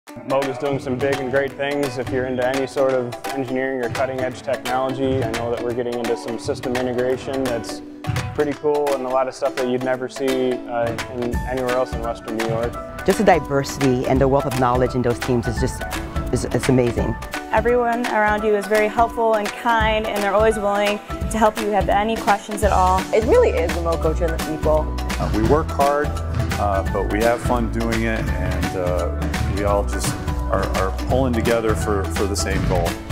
Moog is doing some big and great things. If you're into any sort of engineering or cutting-edge technology, I know that we're getting into some system integration that's pretty cool and a lot of stuff that you'd never see anywhere else in Western New York. Just the diversity and the wealth of knowledge in those teams is just it's amazing. Everyone around you is very helpful and kind, and they're always willing to help you if you have any questions at all. It really is the Moog culture and the people. We work hard, but we have fun doing it, and we all just are pulling together for the same goal.